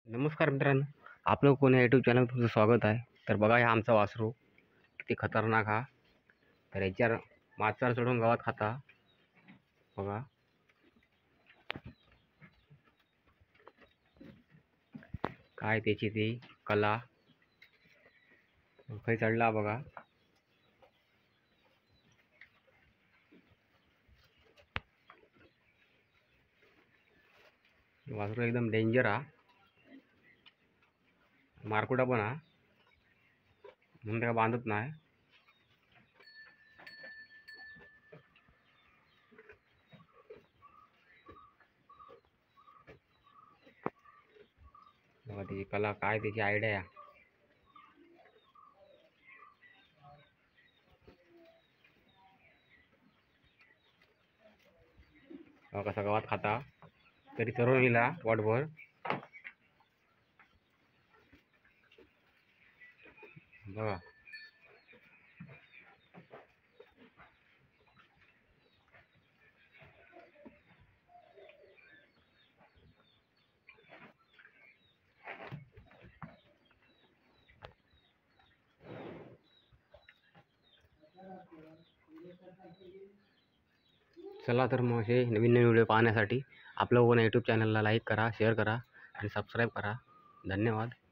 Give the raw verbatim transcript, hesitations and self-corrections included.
नमस्कार मित्रांनो, आपलं कोण या यूट्यूब चॅनल तुमचं स्वागत आहे. तर बघा, हा आमचा वासरू किती खतरनाक हा. तर याच्यावर माचार चढून गावात खाता. बघा काय त्याची ती कला. काही चढला बघा. वासरू एकदम डेंजर हा. मारकुटा पण हा, म्हणून त्याला बांधत नाही. बघा त्याची कला, काय त्याची आयडिया. बघा कसा गावात खाता, तरी चरवून गेला वाटभर. बघा चला तर मग हे नवीन नवीन व्हिडिओ पाहण्यासाठी आपलं वन यूट्यूब चॅनलला लाईक करा, शेअर करा आणि सबस्क्राईब करा. धन्यवाद.